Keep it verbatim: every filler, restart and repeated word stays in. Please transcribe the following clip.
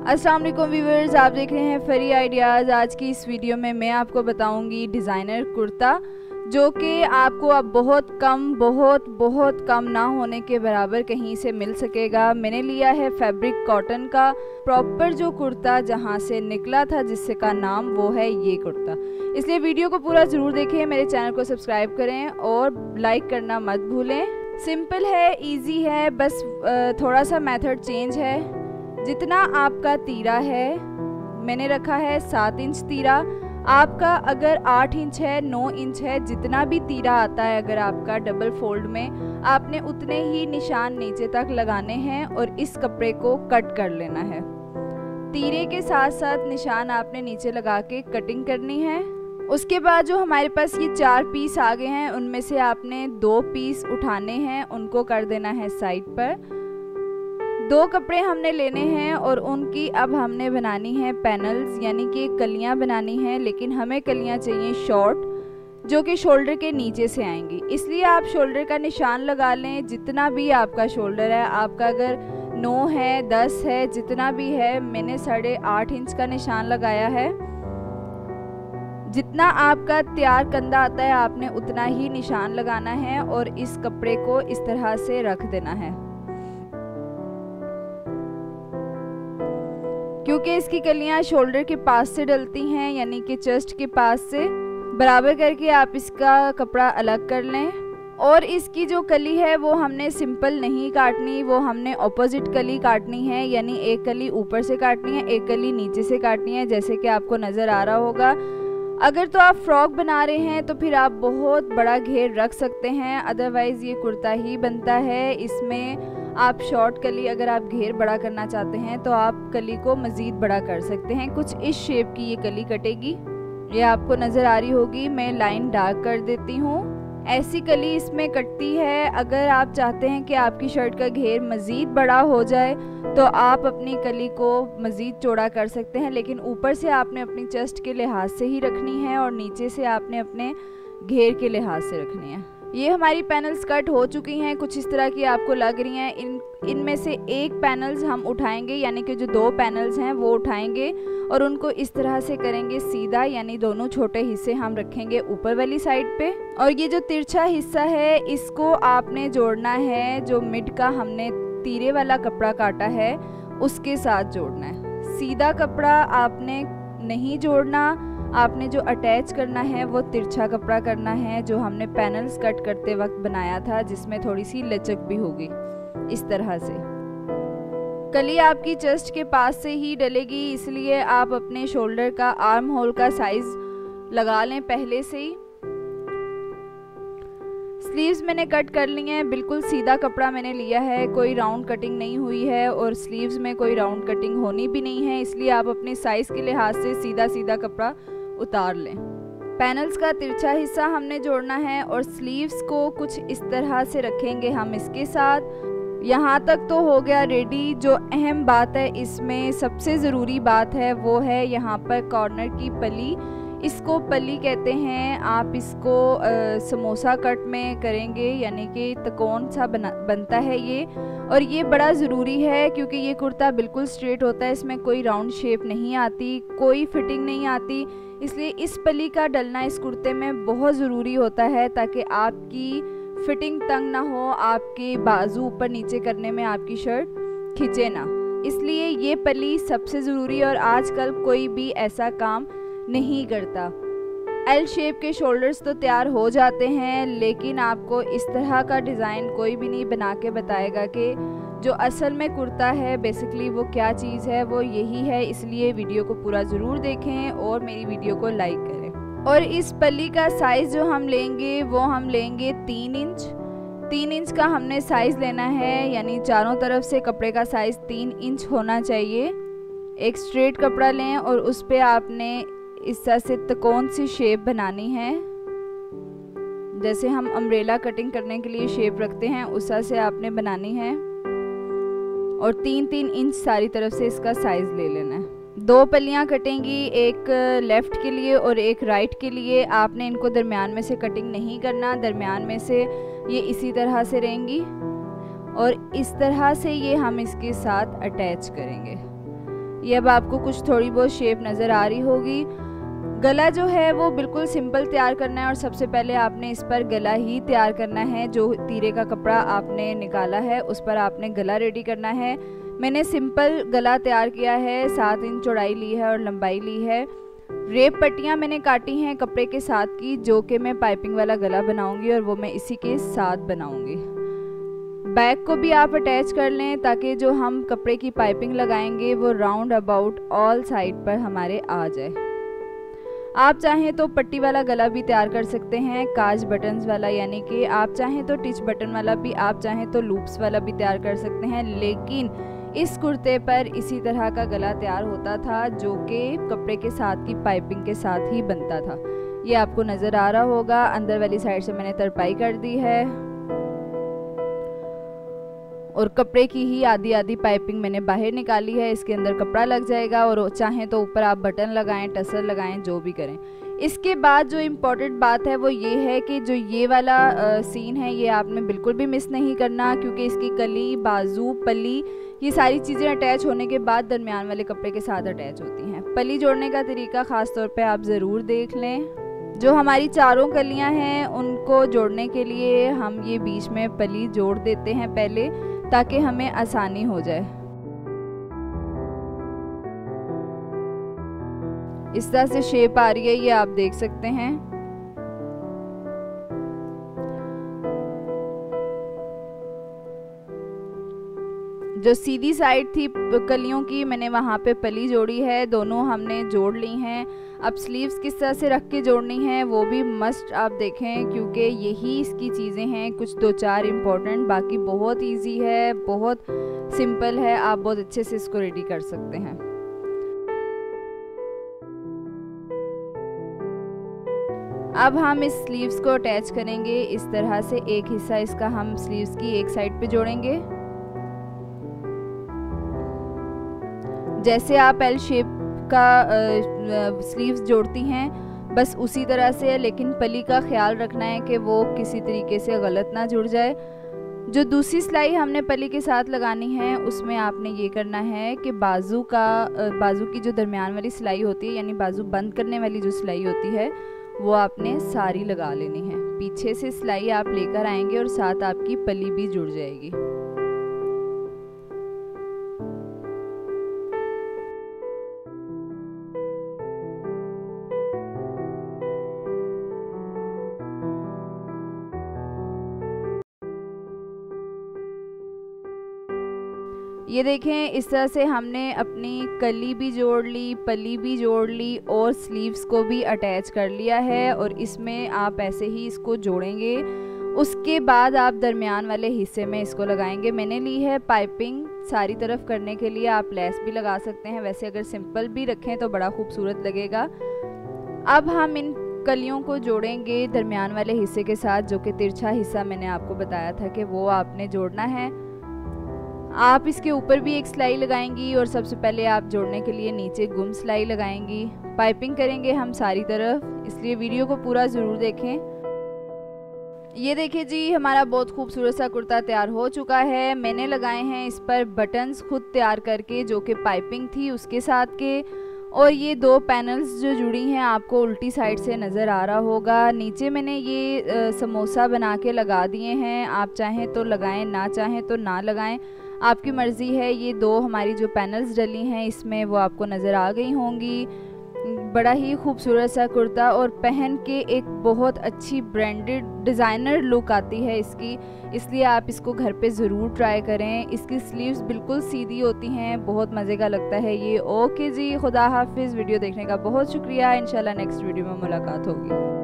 अस्सलाम वालेकुम व्यूअर्स, आप देख रहे हैं फरी आइडियाज़। आज की इस वीडियो में मैं आपको बताऊंगी डिज़ाइनर कुर्ता, जो कि आपको अब बहुत कम बहुत बहुत कम ना होने के बराबर कहीं से मिल सकेगा। मैंने लिया है फैब्रिक कॉटन का प्रॉपर जो कुर्ता जहां से निकला था, जिससे का नाम वो है ये कुर्ता। इसलिए वीडियो को पूरा ज़रूर देखें, मेरे चैनल को सब्सक्राइब करें और लाइक करना मत भूलें। सिंपल है, ईजी है, बस थोड़ा सा मेथड चेंज है। जितना आपका तीरा है, मैंने रखा है सात इंच तीरा। आपका अगर आठ इंच है, नौ इंच है, जितना भी तीरा आता है अगर आपका डबल फोल्ड में, आपने उतने ही निशान नीचे तक लगाने हैं और इस कपड़े को कट कर लेना है। तीरे के साथ साथ निशान आपने नीचे लगा के कटिंग करनी है। उसके बाद जो हमारे पास ये चार पीस आ गए हैं, उनमें से आपने दो पीस उठाने हैं, उनको कर देना है साइड पर। दो कपड़े हमने लेने हैं और उनकी अब हमने बनानी है पैनल्स, यानी कि कलियां बनानी है। लेकिन हमें कलियां चाहिए शॉर्ट, जो कि शोल्डर के नीचे से आएंगी। इसलिए आप शोल्डर का निशान लगा लें, जितना भी आपका शोल्डर है। आपका अगर नौ है, दस है, जितना भी है, मैंने साढ़े आठ इंच का निशान लगाया है। जितना आपका तैयार कंधा आता है, आपने उतना ही निशान लगाना है और इस कपड़े को इस तरह से रख देना है। क्योंकि इसकी कलियां शोल्डर के पास से डलती हैं, यानी कि चेस्ट के पास से बराबर करके आप इसका कपड़ा अलग कर लें। और इसकी जो कली है वो हमने सिंपल नहीं काटनी, वो हमने ऑपोजिट कली काटनी है। यानी एक कली ऊपर से काटनी है, एक कली नीचे से काटनी है, जैसे कि आपको नज़र आ रहा होगा। अगर तो आप फ्रॉक बना रहे हैं तो फिर आप बहुत बड़ा घेर रख सकते हैं, अदरवाइज़ ये कुर्ता ही बनता है। इसमें आप शॉर्ट कली, अगर आप घेर बड़ा करना चाहते हैं तो आप कली को मज़ीद बड़ा कर सकते हैं। कुछ इस शेप की ये कली कटेगी, ये आपको नज़र आ रही होगी। मैं लाइन डार्क कर देती हूँ। ऐसी कली इसमें कटती है। अगर आप चाहते हैं कि आपकी शर्ट का घेर मज़ीद बड़ा हो जाए तो आप अपनी कली को मज़ीद चौड़ा कर सकते हैं, लेकिन ऊपर से आपने अपनी चेस्ट के लिहाज से ही रखनी है और नीचे से आपने अपने घेर के लिहाज से रखनी है। ये हमारी पैनल्स कट हो चुकी हैं, कुछ इस तरह की आपको लग रही हैं। इन इनमें से एक पैनल्स हम उठाएंगे, यानी कि जो दो पैनल्स हैं वो उठाएंगे और उनको इस तरह से करेंगे सीधा, यानी दोनों छोटे हिस्से हम रखेंगे ऊपर वाली साइड पे। और ये जो तिरछा हिस्सा है, इसको आपने जोड़ना है, जो मिड का हमने तीरे वाला कपड़ा काटा है उसके साथ जोड़ना है। सीधा कपड़ा आपने नहीं जोड़ना, आपने जो अटैच करना है वो तिरछा कपड़ा करना है, जो हमने पैनल्स कट करते वक्त बनाया था, जिसमें थोड़ी सी लचक भी होगी। इस तरह से कली आपकी चेस्ट के पास से ही डलेगी, इसलिए आप अपने शोल्डर का, आर्म होल का साइज लगा लें पहले से ही। स्लीव्स मैंने कट कर ली हैं, बिल्कुल सीधा कपड़ा मैंने लिया है, कोई राउंड कटिंग नहीं हुई है और स्लीव्स में कोई राउंड कटिंग होनी भी नहीं है। इसलिए आप अपने साइज़ के लिहाज से सीधा सीधा कपड़ा उतार लें। पैनल्स का तिरछा हिस्सा हमने जोड़ना है और स्लीव्स को कुछ इस तरह से रखेंगे हम इसके साथ। यहाँ तक तो हो गया रेडी। जो अहम बात है इसमें, सबसे ज़रूरी बात है, वो है यहाँ पर कॉर्नर की पली। इसको पली कहते हैं। आप इसको आ, समोसा कट में करेंगे, यानी कि त्रिकोण सा बना बनता है ये। और ये बड़ा ज़रूरी है क्योंकि ये कुर्ता बिल्कुल स्ट्रेट होता है, इसमें कोई राउंड शेप नहीं आती, कोई फिटिंग नहीं आती। इसलिए इस पली का डलना इस कुर्ते में बहुत ज़रूरी होता है, ताकि आपकी फिटिंग तंग ना हो, आपके बाजू ऊपर नीचे करने में आपकी शर्ट खिंचे ना। इसलिए ये पली सबसे ज़रूरी है और आजकल कोई भी ऐसा काम नहीं करता। एल शेप के शोल्डर्स तो तैयार हो जाते हैं, लेकिन आपको इस तरह का डिज़ाइन कोई भी नहीं बना के बताएगा कि जो असल में कुर्ता है बेसिकली वो क्या चीज़ है, वो यही है। इसलिए वीडियो को पूरा ज़रूर देखें और मेरी वीडियो को लाइक करें। और इस पल्ली का साइज़ जो हम लेंगे वो हम लेंगे तीन इंच। तीन इंच का हमने साइज़ लेना है, यानी चारों तरफ से कपड़े का साइज़ तीन इंच होना चाहिए। एक स्ट्रेट कपड़ा लें और उस पर आपने इस तरह से त्रिकोण सी शेप बनानी है, जैसे हम अम्ब्रेला कटिंग करने के लिए शेप रखते हैं उस तरह से आपने बनानी है। और तीन तीन इंच सारी तरफ से इसका साइज़ ले लेना है। दो पल्लियाँ कटेंगी, एक लेफ़्ट के लिए और एक राइट के लिए। आपने इनको दरमियान में से कटिंग नहीं करना, दरमियान में से ये इसी तरह से रहेंगी और इस तरह से ये हम इसके साथ अटैच करेंगे। ये अब आपको कुछ थोड़ी बहुत शेप नज़र आ रही होगी। गला जो है वो बिल्कुल सिंपल तैयार करना है और सबसे पहले आपने इस पर गला ही तैयार करना है। जो तीरे का कपड़ा आपने निकाला है उस पर आपने गला रेडी करना है। मैंने सिंपल गला तैयार किया है, सात इंच चौड़ाई ली है और लंबाई ली है। रेप पट्टियाँ मैंने काटी हैं कपड़े के साथ की, जो कि मैं पाइपिंग वाला गला बनाऊंगी और वो मैं इसी के साथ बनाऊंगी। बैक को भी आप अटैच कर लें ताकि जो हम कपड़े की पाइपिंग लगाएंगे वो राउंड अबाउट ऑल साइड पर हमारे आ जाए। आप चाहें तो पट्टी वाला गला भी तैयार कर सकते हैं, काज बटन्स वाला, यानी कि आप चाहें तो टिच बटन वाला भी, आप चाहें तो लूप्स वाला भी तैयार कर सकते हैं। लेकिन इस कुर्ते पर इसी तरह का गला तैयार होता था जो कि कपड़े के साथ की पाइपिंग के साथ ही बनता था। ये आपको नज़र आ रहा होगा। अंदर वाली साइड से मैंने तरपाई कर दी है और कपड़े की ही आधी आधी पाइपिंग मैंने बाहर निकाली है। इसके अंदर कपड़ा लग जाएगा और चाहें तो ऊपर आप बटन लगाएं, टसर लगाएं, जो भी करें। इसके बाद जो इम्पोर्टेंट बात है वो ये है कि जो ये वाला आ, सीन है ये आपने बिल्कुल भी मिस नहीं करना, क्योंकि इसकी कली, बाजू, पल्ली, ये सारी चीज़ें अटैच होने के बाद दरमियान वाले कपड़े के साथ अटैच होती हैं। पल्ली जोड़ने का तरीका ख़ास तौर पे आप ज़रूर देख लें। जो हमारी चारों कलियां हैं उनको जोड़ने के लिए हम ये बीच में पल्ली जोड़ देते हैं पहले, ताकि हमें आसानी हो जाए। इस तरह से शेप आ रही है, ये आप देख सकते हैं। जो सीधी साइड थी कलियों की मैंने वहाँ पे पली जोड़ी है, दोनों हमने जोड़ ली हैं। अब स्लीव्स किस तरह से रख के जोड़नी है वो भी मस्ट आप देखें, क्योंकि यही इसकी चीज़ें हैं, कुछ दो चार इम्पोर्टेंट। बाकी बहुत इजी है, बहुत सिंपल है, आप बहुत अच्छे से इसको रेडी कर सकते हैं। अब हम इस स्लीव्स को अटैच करेंगे इस तरह से। एक हिस्सा इसका हम स्लीव्स की एक साइड पे जोड़ेंगे, जैसे आप एल शेप का स्लीव्स जोड़ती हैं बस उसी तरह से है, लेकिन पली का ख्याल रखना है कि वो किसी तरीके से गलत ना जुड़ जाए। जो दूसरी सिलाई हमने पली के साथ लगानी है उसमें आपने ये करना है कि बाजू का बाजू की जो दरमियान वाली सिलाई होती है, यानी बाजू बंद करने वाली जो सिलाई होती है, वो आपने सारी लगा लेनी है। पीछे से सिलाई आप लेकर आएंगे और साथ आपकी पली भी जुड़ जाएगी। ये देखें, इस तरह से हमने अपनी कली भी जोड़ ली, पली भी जोड़ ली और स्लीव्स को भी अटैच कर लिया है। और इसमें आप ऐसे ही इसको जोड़ेंगे। उसके बाद आप दरमियान वाले हिस्से में इसको लगाएंगे। मैंने ली है पाइपिंग सारी तरफ करने के लिए, आप लेस भी लगा सकते हैं, वैसे अगर सिंपल भी रखें तो बड़ा खूबसूरत लगेगा। अब हम इन कलियों को जोड़ेंगे दरमियान वाले हिस्से के साथ, जो कि तिरछा हिस्सा मैंने आपको बताया था कि वो आपने जोड़ना है। आप इसके ऊपर भी एक सिलाई लगाएंगी और सबसे पहले आप जोड़ने के लिए नीचे गुम सिलाई लगाएंगी। पाइपिंग करेंगे हम सारी तरफ, इसलिए वीडियो को पूरा ज़रूर देखें। ये देखिए जी, हमारा बहुत खूबसूरत सा कुर्ता तैयार हो चुका है। मैंने लगाए हैं इस पर बटन्स खुद तैयार करके, जो कि पाइपिंग थी उसके साथ के। और ये दो पैनल्स जो जुड़ी हैं आपको उल्टी साइड से नज़र आ रहा होगा। नीचे मैंने ये आ, समोसा बना के लगा दिए हैं। आप चाहें तो लगाएं, ना चाहें तो ना लगाएं, आपकी मर्ज़ी है। ये दो हमारी जो पैनल्स डली हैं इसमें वो आपको नज़र आ गई होंगी। बड़ा ही खूबसूरत सा कुर्ता और पहन के एक बहुत अच्छी ब्रांडेड डिज़ाइनर लुक आती है इसकी, इसलिए आप इसको घर पे ज़रूर ट्राई करें। इसकी स्लीव्स बिल्कुल सीधी होती हैं, बहुत मज़े का लगता है ये। ओके जी, खुदा हाफिज़। वीडियो देखने का बहुत शुक्रिया। इंशाल्लाह नेक्स्ट वीडियो में मुलाकात होगी।